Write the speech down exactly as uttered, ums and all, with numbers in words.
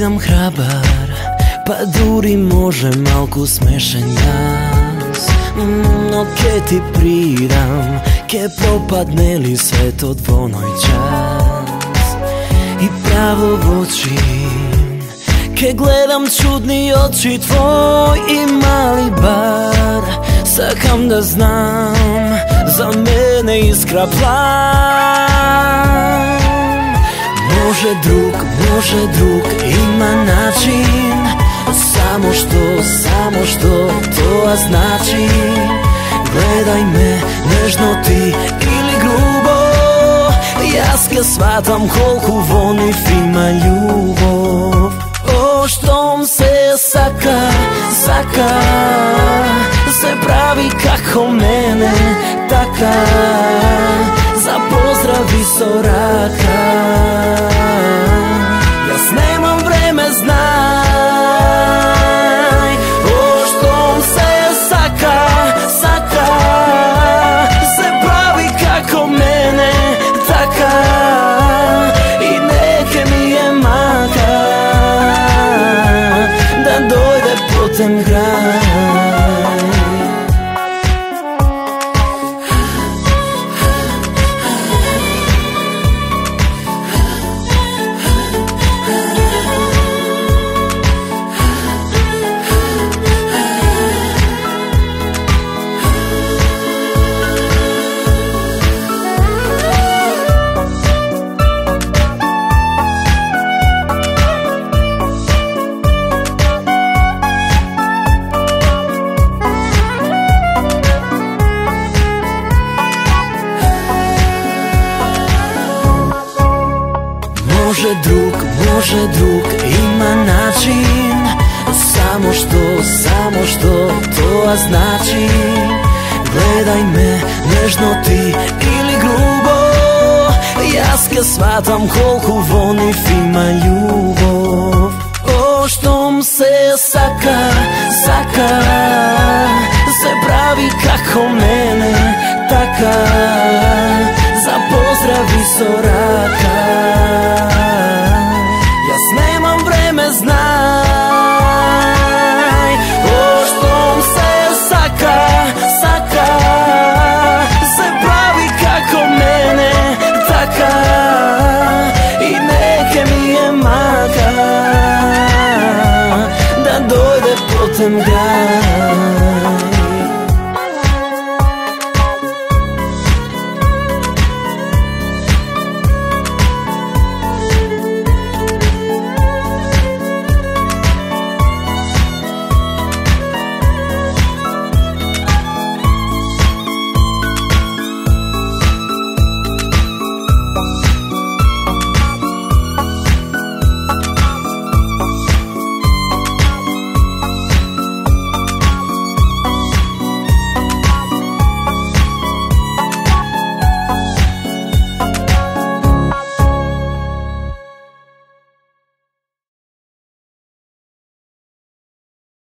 бидам храбар, па дури може малку смешен јас. Но ке ти придам, ке пропадне ли светот во оној час. И право во очи ке гледам чудни очи твој и мали бар. Сакам да знам за мене искра план. Може друг, може друг, има начин. Само што, само што тоа значи. Гледај ме нежно ти или грубо, јас ке сватам колку во нив има љубов. О, штом се сака, сака, се прави како мене, така, за поздрави со рака. Јас немам време, знај. О, штом се сака, сака, се прави како мене, така, и неке ми е мака да дојде потен крај. Може друг, може друг, има начин. Само што, само што тоа значи. Гледај ме нежно ти или грубо, јас ке сватам колку во нив има љубов. О, штом се сака, сака, се прави како мене, така, за поздрави со рака.